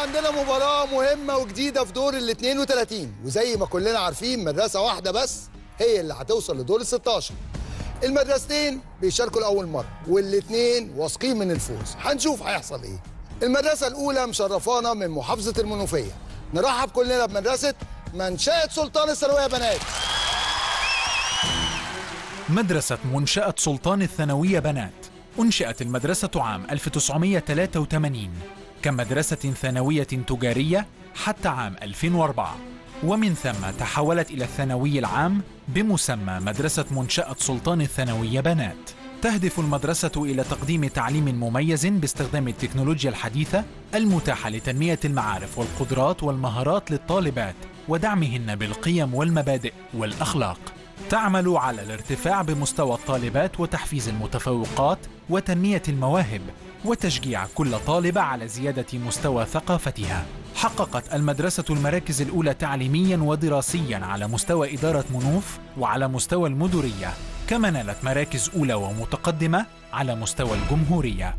عندنا مباراة مهمة وجديدة في دور ال 32، وزي ما كلنا عارفين مدرسة واحدة بس هي اللي هتوصل لدور ال 16. المدرستين بيشاركوا لأول مرة والاتنين واثقين من الفوز. هنشوف هيحصل ايه. المدرسة الأولى مشرفانا من محافظة المنوفية. نرحب كلنا بمدرسة منشأة سلطان الثانوية بنات. مدرسة منشأة سلطان الثانوية بنات أنشئت المدرسة عام 1983 كمدرسة ثانوية تجارية حتى عام 2004، ومن ثم تحولت إلى الثانوي العام بمسمى مدرسة منشأة سلطان الثانوية بنات. تهدف المدرسة إلى تقديم تعليم مميز باستخدام التكنولوجيا الحديثة المتاحة لتنمية المعارف والقدرات والمهارات للطالبات ودعمهن بالقيم والمبادئ والأخلاق. تعمل على الارتفاع بمستوى الطالبات وتحفيز المتفوقات وتنمية المواهب وتشجيع كل طالبة على زيادة مستوى ثقافتها. حققت المدرسة المراكز الأولى تعليميا ودراسيا على مستوى إدارة منوف وعلى مستوى المديرية، كما نالت مراكز أولى ومتقدمة على مستوى الجمهورية.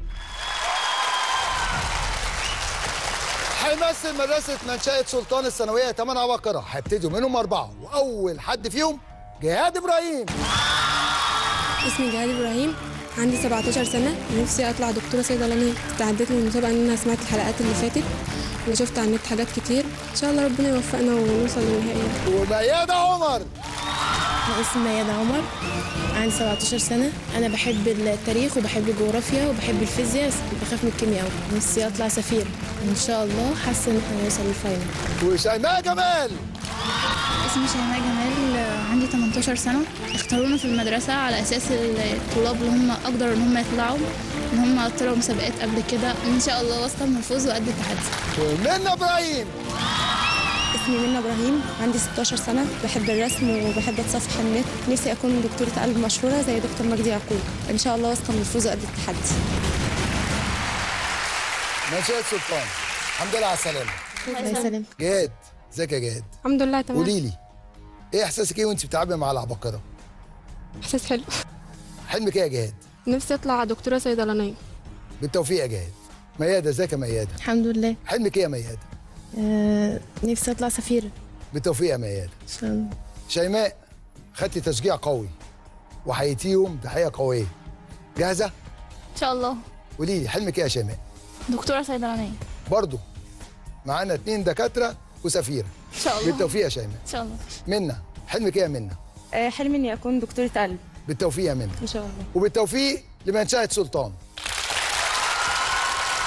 هيمثل مدرسة منشأة سلطان الثانوية 8 عباقرة، هيبتدوا منهم 4، وأول حد فيهم جهاد إبراهيم. اسمي جهاد إبراهيم، عندي 17 سنة، نفسي أطلع دكتورة صيدلانية. استعدت للمسابقة إن أنا سمعت الحلقات اللي فاتت وشفت على النت حاجات كتير، إن شاء الله ربنا يوفقنا ونوصل للنهائي. وميادة عمر. اسمي ميادة عمر، عندي 17 سنة، أنا بحب التاريخ وبحب الجغرافيا وبحب الفيزياء، بس بخاف من الكيمياء أوي. نفسي أطلع سفير إن شاء الله، حاسة إن إحنا هنوصل للفاينل. وشيماء جمال. اسمي شيماء جمال، عندي 18 سنة. اختارونا في المدرسة على أساس الطلاب اللي هم أقدر إن هم يطلعوا، إن هم طلعوا مسابقات قبل كده، إن شاء الله واثقة من الفوز وقد التحدي. ومنى إبراهيم. اسمي منى إبراهيم، عندي 16 سنة، بحب الرسم وبحب أتصفح النت. نفسي أكون دكتورة قلب مشهورة زي دكتور مجدي يعقوب، إن شاء الله واثقة من الفوز وقد التحدي. منشأة سلطان، الحمد لله على السلامة. الله يسلمك. جهاد، ازيك يا جهاد؟ الحمد لله تمام. قولي لي ايه احساسك ايه وانت بتلعبي مع العباقرة؟ إحساس حلو. حلمك ايه يا جهاد؟ نفسي أطلع دكتورة صيدلانية. بالتوفيق يا جهاد. ميادة، ازيك يا ميادة؟ الحمد لله. حلمك ايه يا ميادة؟ نفسي أطلع سفيرة بالتوفيق يا ميادة. إن شاء الله. شيماء، خدتي تشجيع قوي وحييتيهم تحية قوية. جاهزة؟ إن شاء الله. قولي لي حلمك ايه يا شيماء؟ دكتورة صيدلانية. برضو معانا 2 دكاترة وسفيرة. إن شاء الله. بالتوفيق يا شيماء. إن شاء الله. منى، حلمك ايه يا منى؟ حلمي إني أكون دكتورة قلب. بالتوفيق يا منى. إن شاء الله. وبالتوفيق لمنشأة سلطان.